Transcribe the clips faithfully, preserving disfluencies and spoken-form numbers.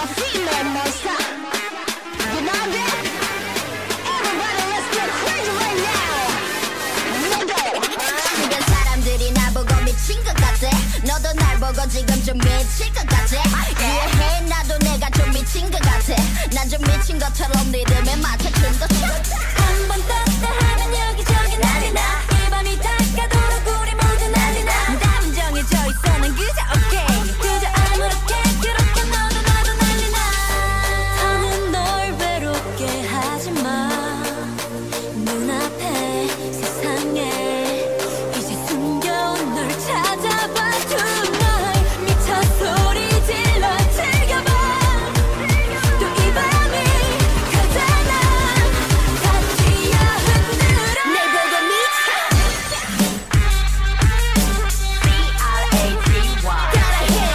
a female monster. You know that? Everybody, let's get crazy right now. No go. 주변 사람들이 나보고 미친 것 같아. 너도 날 보고 지금 좀 미칠 것 같아. 이해해, 나도 내가 좀 미친 것 같아. 난 좀 미친 것처럼 리듬에 맞춰 춤도 춰. 한번 떴다 하면 여기저기 난리 나. 이 밤이 밝아도록 우리 모두 난리 나. 답은 정해져 있어, 난 그저 오케이. 그저 아무렇게 그렇게 너도 나도 난리 나. 더는 널 외롭게 하지 마. 눈앞에 세상에 이제 숨겨온 널 찾아봐. Tonight 미쳐 소리 질러 즐겨봐. 또 이 밤이 가잖아. 같이야 흔들어. 날 보고 미쳐. C-R-A-T-Y 따라해.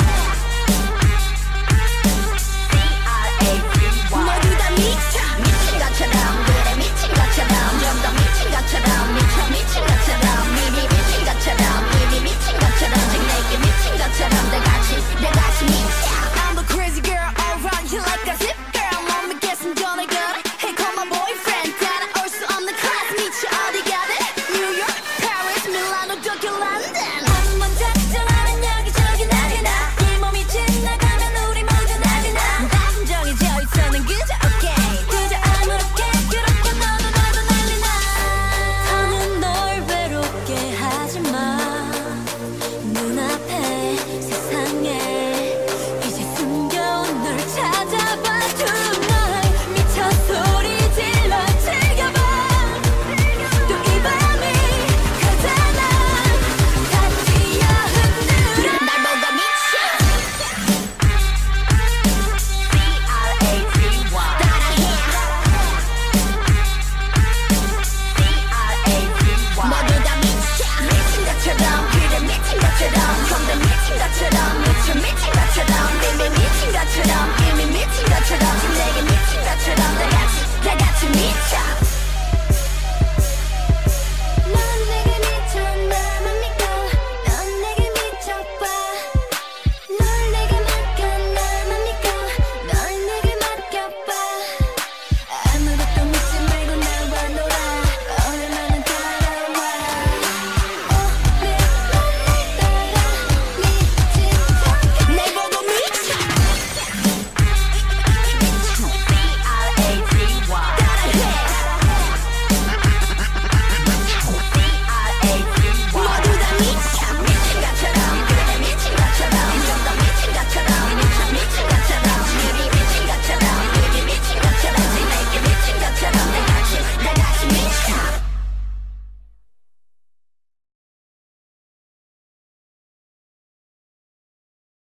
C-R-A-T-Y 모두 다 미쳐. 미친 것처럼 그래 미친 것처럼 좀 더 미친 것처럼 미쳐 미친 것처럼 이미 미친 것처럼 이미 미친 것처럼 지금 내게 미친 것처럼 다 같이 다 같이 미쳐. I'm the crazy girl around here like a zip girl. 몸이 깨슴 전에 걸어. Hey call my boyfriend. 따라올 수 없는 class 미쳐 어디 가든. New York, Paris, Milano, Tokyo, London. 한번 작정하면 여기저기 난리 나. 이 몸이 지나가면 우리 모두 난리 나. 답은 정해져 있어, 난 그저 오케이. 그저 아무렇게 그렇게 너도 나도 난리 나. 더는 널 외롭게 하지 마. 눈앞에 세상에 이제 숨겨온 널 찾아봐. Tonight 미쳐 소리 질러 즐겨봐. 또 이 밤이 가잖아. 같이야 흔들어. 날 보고 미쳐. C-R-A-T-Y 따라해. C-R-A-T-Y 모두 다 미쳐. 미친 것처럼 그래 미친 것처럼 좀 더 미친 것처럼 미쳐 미친